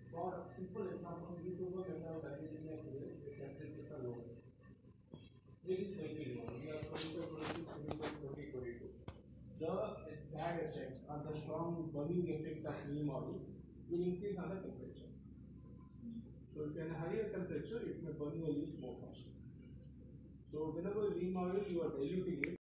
For simple example, you do not have diluting a place, the temperatures are low. This is cycling one. We are 2022. The bad effect or the strong burning effect of neem oil will increase on the temperature. So if you are in a higher temperature, it may burn your leaves more faster. So whenever neem oil you are diluting it,